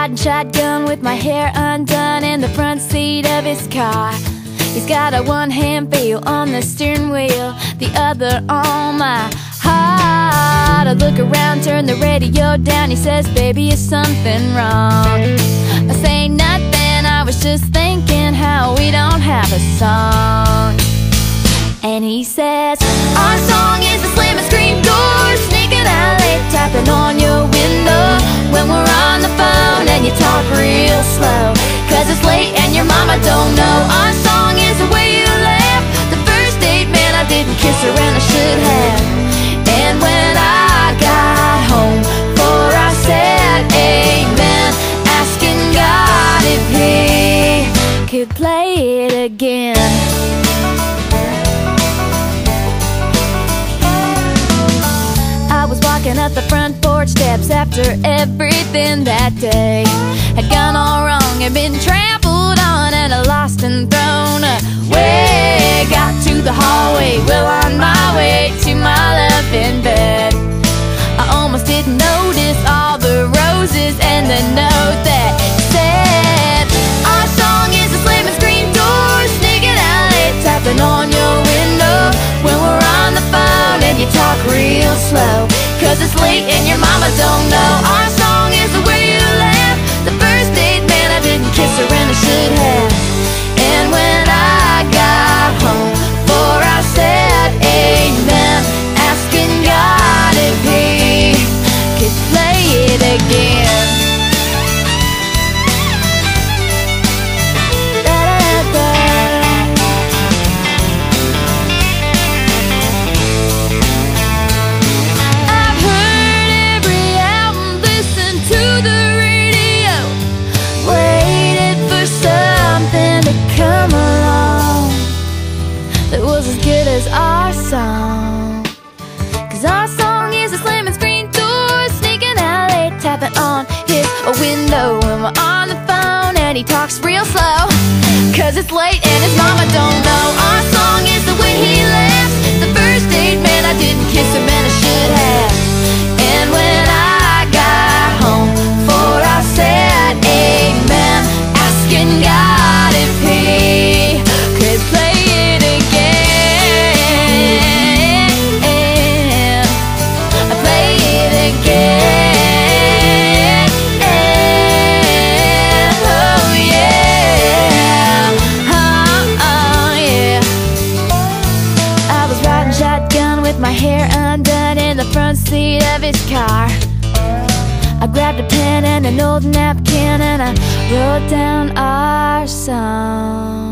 riding shotgun with my hair undone in the front seat of his car. He's got a one-hand feel on the steering wheel, the other on my heart. I look around, turn the radio down. He says, baby, is something wrong? I say nothing, I was just thinking how we don't have a song. And he says, our song is a slamming screen door, sneaking out late, tapping on your window when we're on the phone and you talk real slow, 'cause it's late and your mama don't know. Our song is the way you laugh, the first date, man, I didn't kiss her and I should have. And when I got home for I said amen, asking God if he could play it again. Walking up the front porch steps after everything that day had gone all wrong, had been trampled on and lost and thrown away. Got to the hallway, well on my way to my love in bed. I almost didn't notice all the roses and the note that said, our song is a slamming screen door, sneaking out late, tapping on your window when we're on the phone and you talk real slow, 'cause it's late and your mama don't know. Our song is the way you laugh, the first date, man, I didn't kiss her and I should have. And when I got home for I said amen, asking God if he could play it again. Our song, 'cause our song is a slamming screen door, sneaking out late, tapping on his window when we're on the phone and he talks real slow, 'cause it's late and his mama don't know. Our song is the way he laughs, the first date, man, I didn't kiss him and I should have. And when I got home for I said amen, asking God if he could play it again. My hair undone in the front seat of his car. I grabbed a pen and an old napkin and I wrote down our song.